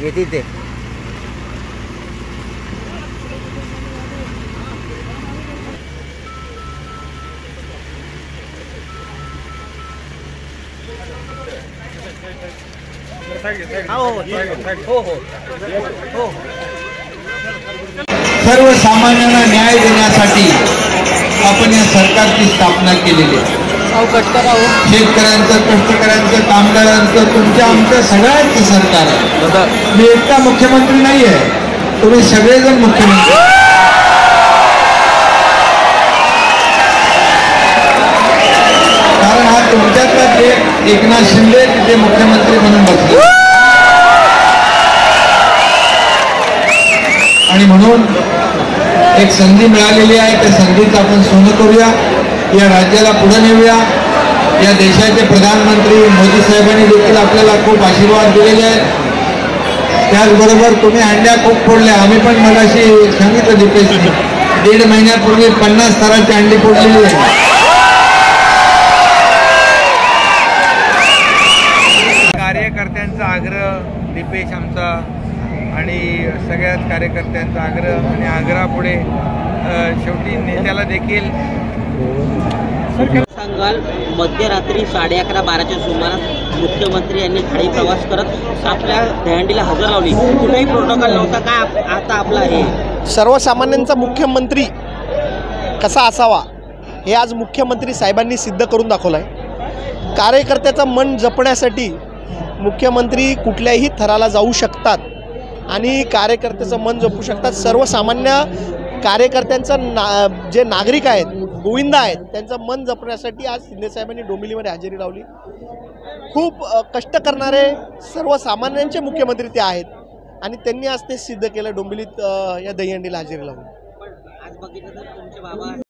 येते ते सर्वसामान्यांना न्याय देण्यासाठी आपण या सरकारची स्थापना केलेली आहे। शेतकऱ्यांचं, कष्टकऱ्यांचं, कामगारांचं, तुमच्या आमचं सगळ्यांचं सरकार आहे। मी एकटा मुख्यमंत्री नाही आहे, तुम्ही सगळेजण मुख्यमंत्री। कारण हा तुमच्यातला एकनाथ शिंदे तिथे मुख्यमंत्री म्हणून बसले आणि म्हणून एक संधी मिळालेली आहे। त्या संधीचं आपण सोनं करूया, या राज्याला पुढे नेऊया। या देशाचे प्रधानमंत्री मोदी साहेबांनी देखील आपल्याला खूप आशीर्वाद दिलेले आहेत। त्याचबरोबर तुम्ही हंड्या खूप फोडल्या, आम्ही पण मगाशी सांगितलं दीपेशने 1.5 महिन्यापूर्वी 50 थराची अंडी फोडलेली आहे। कार्यकर्त्यांचा आग्रह दीपेश आमचा आणि सगळ्याच कार्यकर्त्यांचा आग्रह आणि आग्रहापुढे शेवटी नेत्याला देखील सांगाल मध्यरात्री 11:30-12च्या सुमारास मुख्यमंत्री यांनी खाडी प्रवास करत आपल्या दहीहंडीला हजर लावली। कुठेही प्रोटोकॉल नव्हता काय आता आपला हे सर्वसामान्यांचा मुख्यमंत्री कसा असावा हे आज मुख्यमंत्री साहेबांनी सिद्ध करून दाखवलं आहे। कार्यकर्त्याचं मन जपण्यासाठी मुख्यमंत्री कुठल्याही थराला जाऊ शकतात आणि कार्यकर्त्याचं मन जपू शकतात। सर्वसामान्य कार्यकर्त्यांचं जे नागरिक आहेत, गोविंदा आहेत, त्यांचं मन जपण्यासाठी आज शिंदेसाहेबांनी डोंबिवलीमध्ये हजेरी लावली। खूप कष्ट करणारे सर्वसामान्यांचे मुख्यमंत्री ते आहेत आणि त्यांनी आज ते सिद्ध केलं, डोंबिवलीत या दहीहंडीला हजेरी लावली। आज बघितलं तर तुमचे बाबा